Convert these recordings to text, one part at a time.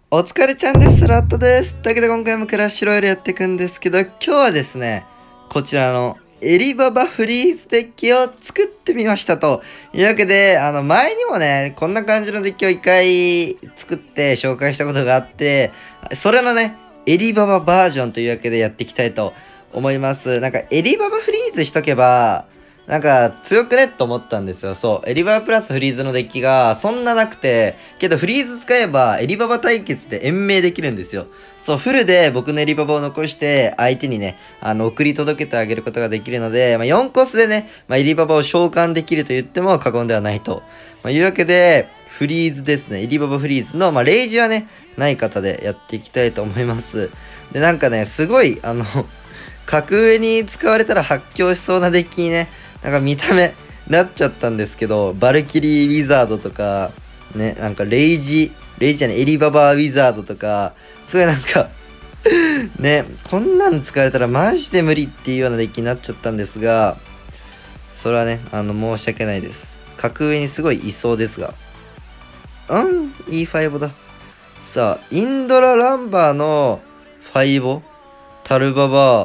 お疲れちゃんです。ラットです。だけど今回もクラッシュロイヤルやっていくんですけど、今日はですね、こちらのエリババフリーズデッキを作ってみましたというわけで、前にもね、こんな感じのデッキを一回作って紹介したことがあって、それのね、エリバババージョンというわけでやっていきたいと思います。なんかエリババフリーズしとけば、なんか強くねと思ったんですよ。そう。エリババプラスフリーズのデッキがそんななくて、けどフリーズ使えばエリババ対決で延命できるんですよ。そう、フルで僕のエリババを残して相手にね、送り届けてあげることができるので、4コスでね、エリババを召喚できると言っても過言ではないと。いうわけで、フリーズですね。エリババフリーズの、レイジはね、ない方でやっていきたいと思います。で、なんかね、すごい、格上に使われたら発狂しそうなデッキにね、なんか見た目なっちゃったんですけど、バルキリーウィザードとか、ね、なんかレイジじゃない、エリババウィザードとか、すごいなんかね、こんなん使われたらマジで無理っていうようなデッキになっちゃったんですが、それはね、申し訳ないです。格上にすごいいそうですが。E5 だ。さあ、インドラ・ランバーのファイボタルババ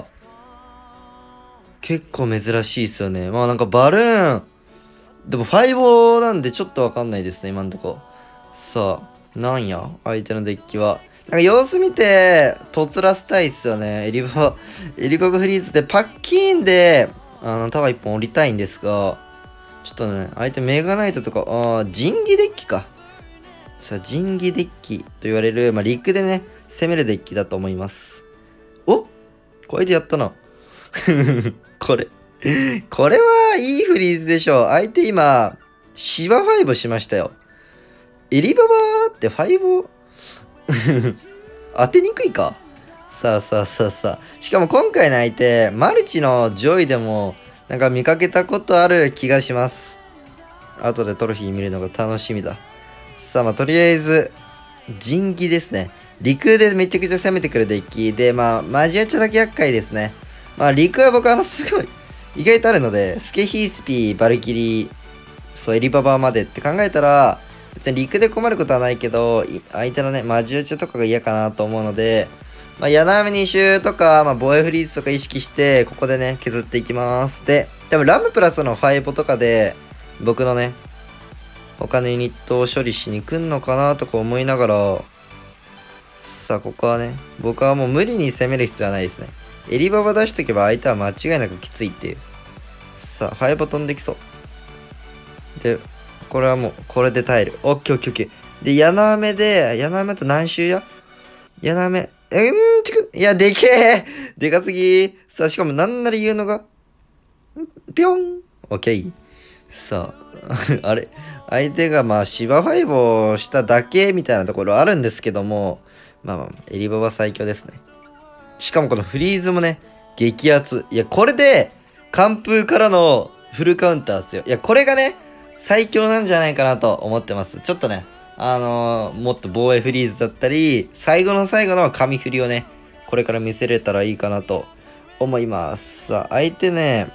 結構珍しいっすよね。なんかバルーン、でもファイボなんでちょっとわかんないですね、今んとこ。さあ、なんや相手のデッキは。なんか様子見て、とつらせたいっすよね。エリババフリーズでパッキーンで、タワー1本降りたいんですが、ちょっとね、相手メガナイトとか、神器デッキか。さあ、神器デッキと言われる、陸でね、攻めるデッキだと思います。おこれでやったな。これ。これはいいフリーズでしょう。相手今、シバ5しましたよ。エリババーって5当てにくいか。さあ。しかも今回の相手、マルチの上位でも、なんか見かけたことある気がします。後でトロフィー見るのが楽しみだ。さあ、とりあえず、神器ですね。陸でめちゃくちゃ攻めてくるデッキで、マジアチャだけ厄介ですね。陸は僕すごい、意外とあるので、スケヒースピー、バルキリー、そう、エリババまでって考えたら、別に陸で困ることはないけど、相手のね、マジ打ちとかが嫌かなと思うので、柳雨2周とか、防衛フリーズとか意識して、ここでね、削っていきます。で、多分ラムプラスのファイボとかで、僕のね、他のユニットを処理しに来んのかなとか思いながら、さあ、ここはね、僕はもう無理に攻める必要はないですね。エリババ出しとけば相手は間違いなくきついっていう。さあ、ファイボ飛んできそう。で、これはもう、これで耐える。オッケー。で、柳雨と何周や柳雨、いや、でけえでかすぎさあ、しかもなんなら言うのが、ぴょんオッケー。さあ、あれ相手が芝ファイボをしただけみたいなところあるんですけども、エリババ最強ですね。しかもこのフリーズもね、激アツ。いや、これで、完封からのフルカウンターですよ。いや、これがね、最強なんじゃないかなと思ってます。ちょっとね、もっと防衛フリーズだったり、最後の最後の神振りをね、これから見せれたらいいかなと思います。さあ、相手ね、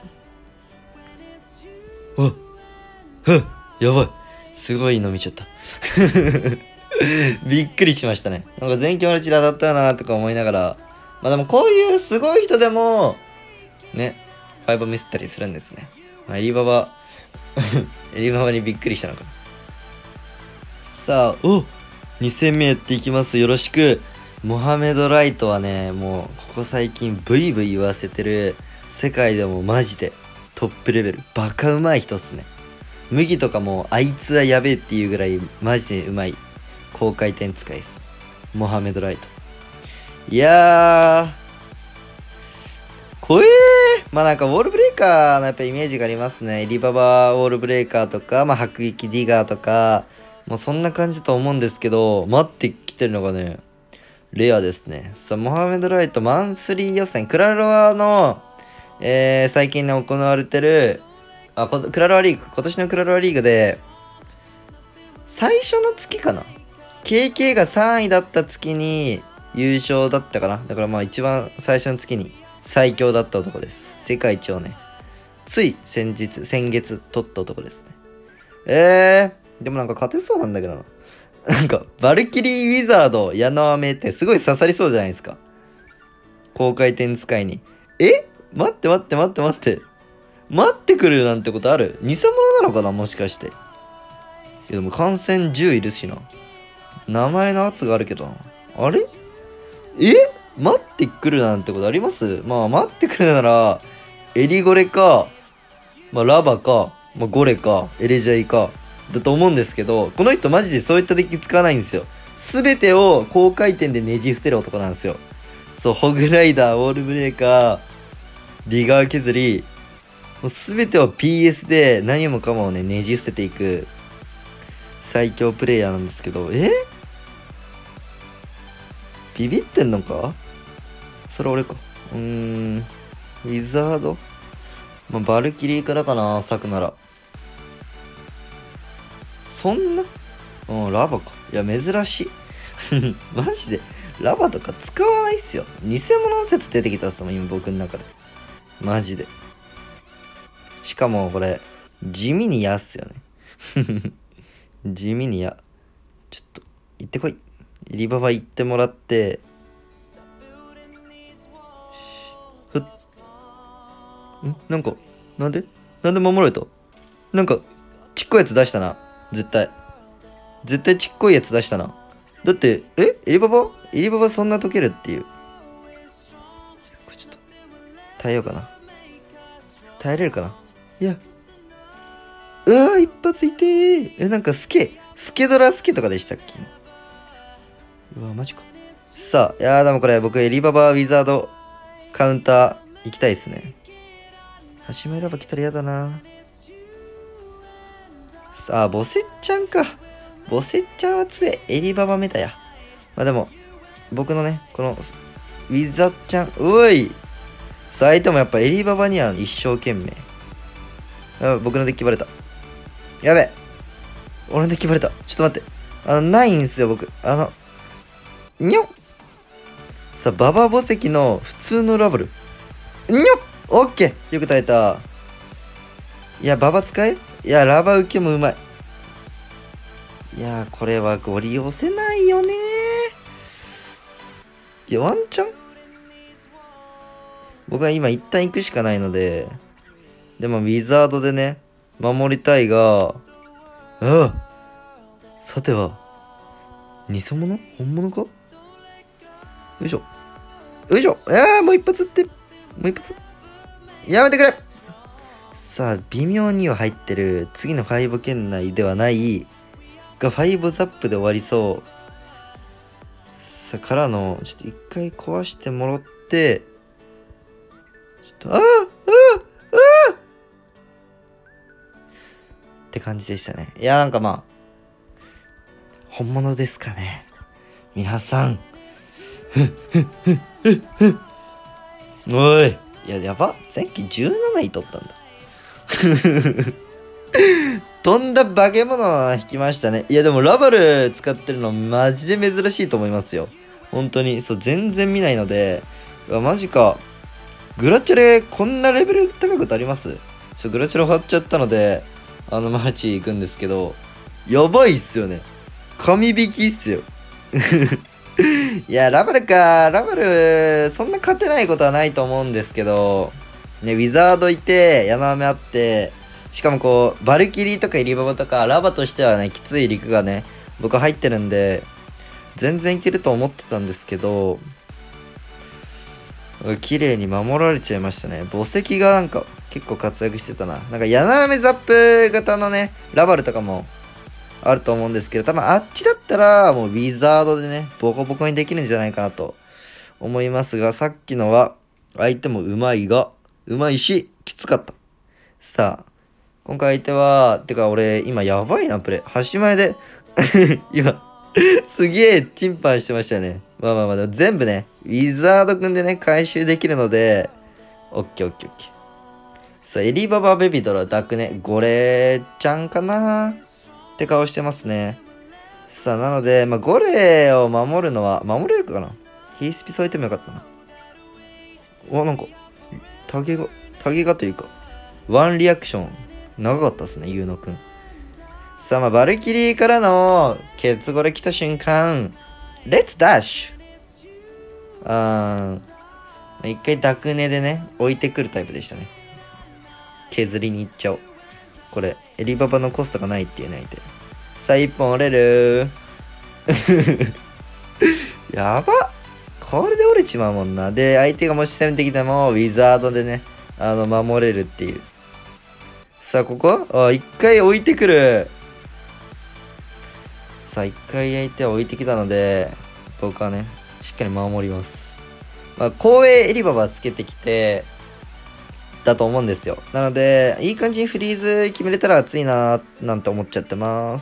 やばい。すごいの見ちゃった。びっくりしましたね。なんか全強のチラだったよなとか思いながら、でもこういうすごい人でも、ね、ファイブミスったりするんですね。エリババにびっくりしたのかな。さあ、2戦目やっていきます。よろしく。モハメド・ライトはね、もう、ここ最近ブイブイ言わせてる、世界でもマジでトップレベル、バカうまい人っすね。麦とかも、あいつはやべえっていうぐらい、マジでうまい、高回転使いです。モハメド・ライト。いやー、怖えー。なんかウォールブレーカーのやっぱイメージがありますね。エリババウォールブレーカーとか、迫撃ディガーとか、もうそんな感じだと思うんですけど、待ってきてるのがね、レアですね。さあ、モハメドライトマンスリー予選、クラロワの、最近ね、行われてる、クラロワリーグ、今年のクラロワリーグで、最初の月かな ?KK が3位だった月に優勝だったかな。だから一番最初の月に最強だった男です。世界一をね、つい先月取った男ですね。でもなんか勝てそうなんだけどな。 なんか、バルキリーウィザード、矢の雨ってすごい刺さりそうじゃないですか。高回転使いに。待って待って待って待って。待ってくるなんてことある？偽物なのかなもしかして。いやでも感染10いるしな。名前の圧があるけどな。あれ待ってくるなんてことあります？まあ待ってくるなら、エリゴレか、まあラバか、まあゴレか、エレジャイか、だと思うんですけど、この人マジでそういったデッキ使わないんですよ。すべてを高回転でねじ伏せる男なんですよ。そう、ホグライダー、ウォールブレーカー、リガー削り、もうすべてを PS で何もかもね、ねじ伏せていく最強プレイヤーなんですけど、ビビってんのか？それ俺か。ウィザード、まあ、バルキリーからかな、咲くなら。そんなラバか。いや、珍しい。マジで、ラバとか使わないっすよ。偽物説出てきたっすもん、今僕の中で。マジで。しかもこれ、地味に嫌っすよね。地味に嫌。ちょっと、行ってこい。リババ行ってもらって、なんか、なんで守られた？なんか、ちっこいやつ出したな。絶対。絶対ちっこいやつ出したな。だって、エリババそんな解けるっていう。これちょっと、耐えようかな。耐えれるかな？いや。一発いてー。なんかスケドラスケとかでしたっけ？うわ、マジか。さあ、いやーでもこれ僕エリババウィザードカウンター行きたいですね。橋目ラバ来たら嫌だな。さあ、ボセッちゃんか。ボセッちゃんは強い。エリババメタや。まあでも、僕のね、この、ウィザちゃん、おい。さあ、相手もやっぱエリババには一生懸命。僕のデッキバレた。やべ。俺のデッキバレた。ちょっと待って。ないんすよ、僕。にょっ。さあ、ババ墓石の普通のラブル。にょっ。オッケー。よく耐えた。いや、ババ使え？いや、ラバ受けもうまい。いやー、これはご利用せないよねー。いや、ワンチャン僕は今一旦行くしかないので、でもウィザードでね、守りたいが、さては、偽物？本物か？よいしょ。よいしょ。もう一発撃って。もう一発。やめてくれ！さあ、微妙には入ってる、次の5圏内ではないが5ザップで終わりそう。さあ、からの、ちょっと一回壊してもらって、ちょっと、って感じでしたね。いや、なんかまあ、本物ですかね。皆さん。おい。いや、やば。前期17位取ったんだ。とんだ化け物を引きましたね。いやでもラバル使ってるのマジで珍しいと思いますよ。本当に。そう、全然見ないので。うわ、マジか。グラチュレ、こんなレベル高いことあります？グラチュレ終わっちゃったので、マーチ行くんですけど、やばいっすよね。神引きっすよ。いや、ラバルか。ラバル、そんな勝てないことはないと思うんですけど、ね、ウィザードいて、山雨あって、しかもこう、バルキリーとかイリババとか、ラバとしてはね、きつい陸がね、僕入ってるんで、全然いけると思ってたんですけど、綺麗に守られちゃいましたね。墓石がなんか結構活躍してたな。なんか柳雨ザップ型のね、ラバルとかもあると思うんですけど、多分あっちだったらもうウィザードでね、ボコボコにできるんじゃないかなと思いますが、さっきのは相手もうまいし、きつかった。さあ、今回相手は、てか俺今やばいな、プレイ。端前で、今、すげえチンパンしてましたよね。まあまあまあ、でも全部ね、ウィザードくんでね、回収できるので、オッケーオッケーオッケー。さあ、エリババベビドラダクね、ゴレちゃんかなって顔してますね。さあ、なので、まあ、ゴレを守るのは、守れるかな？ヒースピ添えてもよかったな。なんか、タゲがというか、ワンリアクション、長かったですね、ユーノくん。 さあ、まあ、バルキリーからのケツゴレ来た瞬間、レッツダッシュ。一回ダクネでね、置いてくるタイプでしたね。削りに行っちゃおう。これ、エリババのコストがないっていうね、相手。さあ、一本折れるやばっ。これで折れちまうもんな。で、相手がもし攻めてきても、ウィザードでね、守れるっていう。さあ、ここ一回置いてくる。さあ、一回相手は置いてきたので、僕はね、しっかり守ります。まあ、後衛エリババつけてきて、だと思うんですよ。なので、いい感じにフリーズ決めれたら熱いななんて思っちゃってます。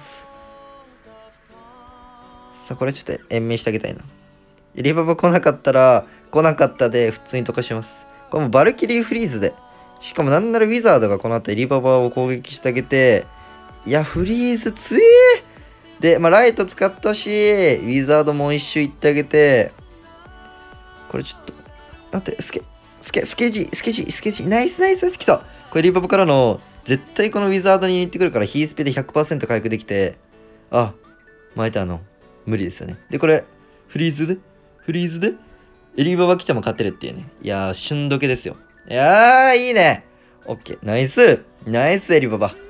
さあ、これちょっと延命してあげたいな。エリババ来なかったら、来なかったで普通に溶かします。これもバルキリーフリーズで。しかもなんならウィザードがこの後エリババを攻撃してあげて、いや、フリーズ強えで、まあ、ライト使ったし、ウィザードもう一周行ってあげて、これちょっと、待って、スケジ、ナイス、来た。これリババからの、絶対このウィザードに行ってくるから、ヒースペで 100% 回復できて、あ、巻いた無理ですよね。で、これ、フリーズで、エリババ来ても勝てるっていうね。いやー、旬時計ですよ。いやー、いいね。オッケー、ナイス、エリババ。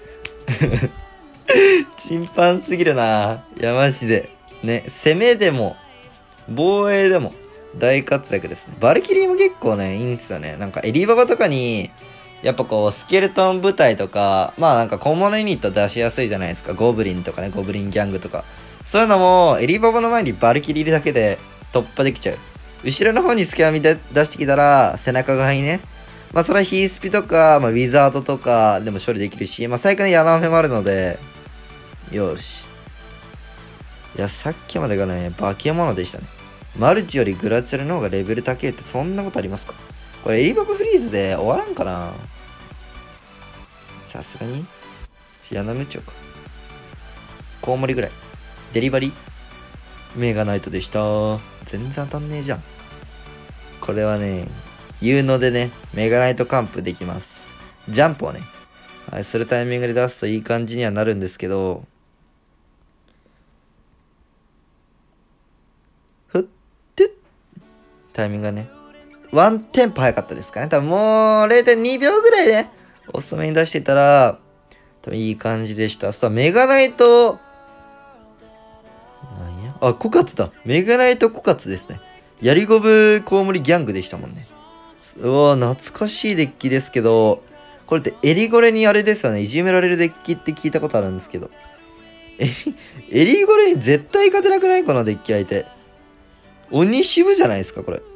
チンパンすぎるな。いや、マジで。ね、攻めでも、防衛でも、大活躍ですね。バルキリーも結構ね、いいんですよね。なんかエリババとかに、やっぱこう、スケルトン部隊とか、まあなんか小物ユニット出しやすいじゃないですか。ゴブリンとかね、ゴブリンギャングとか。そういうのも、エリババの前にバルキリーいるだけで突破できちゃう。後ろの方にスケアミで出してきたら、背中側にね、まあそれはヒースピとか、まあウィザードとかでも処理できるし、まあ最近のヤナフェもあるので、よし。いや、さっきまでがね、化け物でしたね。マルチよりグラチャルの方がレベル高いってそんなことありますか？これエリババフリーズで終わらんかな？さすがにヤナムチョか。コウモリぐらい。デリバリーメガナイトでした。全然当たんねえじゃん。これはね、有能でね、メガナイト完封できます。ジャンプをね、はい、するタイミングで出すといい感じにはなるんですけど、ふってタイミングがね、ワンテンポ早かったですかね。多分もう0.2秒ぐらいね、遅めに出してたら、多分いい感じでした。さあ、メガナイト、なんや、あ、コカツだ。メガナイトコカツですね。ヤリゴブコウモリギャングでしたもんね。うわ、懐かしいデッキですけど、これってエリゴレにあれですよね。いじめられるデッキって聞いたことあるんですけど。エリゴレに絶対勝てなくない？このデッキ相手。鬼渋じゃないですか、これ。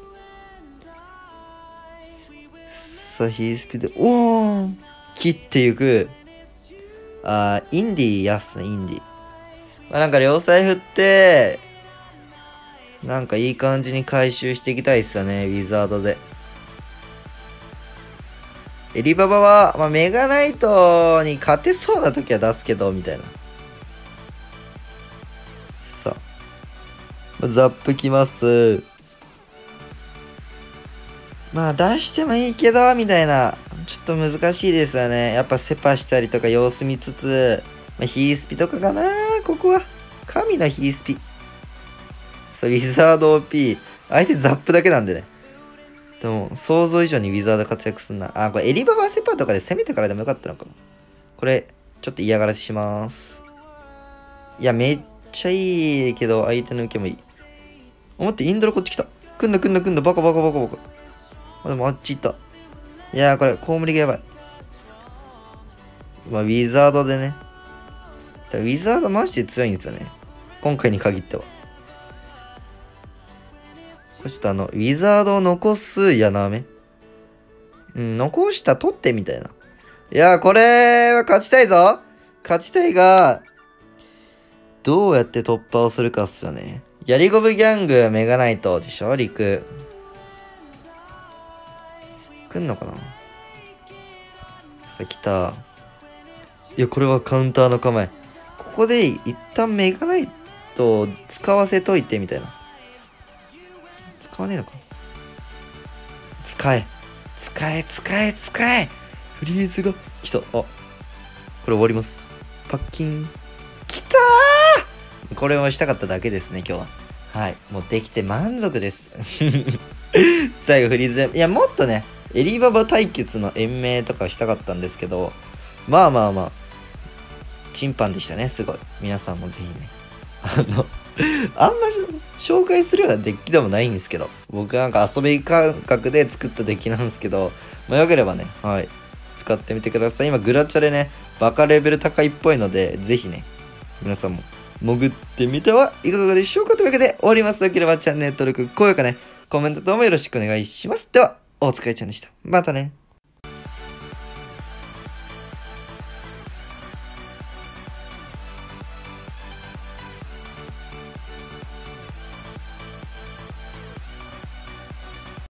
さあ、ヒースピード、おー切っていく。インディーやっすね、インディー。まあ、なんか両サイ振って、なんかいい感じに回収していきたいっすよね、ウィザードで。エリババは、まあ、メガナイトに勝てそうな時は出すけど、みたいな。さあ、ザップきます。まあ出してもいいけど、みたいな。ちょっと難しいですよね。やっぱセパしたりとか様子見つつ、まあ、ヒースピとかかな、ここは。神のヒースピ。そう、ウィザード OP。相手ザップだけなんでね。でも、想像以上にウィザード活躍すんな。あ、これエリババセパとかで攻めてからでもよかったのかな。これ、ちょっと嫌がらせします。いや、めっちゃいいけど、相手の受けもいい。待って、インドラこっち来た。来んだ、バカ。あ、でもあっち行った。いやー、これ、コウモリがやばい。まあ、ウィザードでね。ウィザードマジで強いんですよね。今回に限っては。これちょっとウィザードを残すヤナメ。うん、残した取ってみたいな。いやー、これは勝ちたいぞ。勝ちたいが、どうやって突破をするかっすよね。ヤリゴブギャング、メガナイトでしょ、リク。来んのかな？さあ、来た。いや、これはカウンターの構え。ここで一旦メガナイトを使わせといてみたいな。使わねえのか？使え。フリーズが来た。あ、これ終わります。パッキン。 これをしたかっただけですね、今日は。はい。もうできて満足です。最後フリーズ。いや、もっとね、エリババ対決の延命とかしたかったんですけど、まあまあまあ、チンパンでしたね、すごい。皆さんもぜひね。あんま紹介するようなデッキでもないんですけど、僕なんか遊び感覚で作ったデッキなんですけど、まあ、よければね、はい、使ってみてください。今、グラチャでね、バカレベル高いっぽいので、ぜひね、皆さんも潜ってみてはいかがでしょうかというわけで終わります。よければチャンネル登録、高評価ね、コメント等もよろしくお願いします。では、お疲れちゃんでした。またね。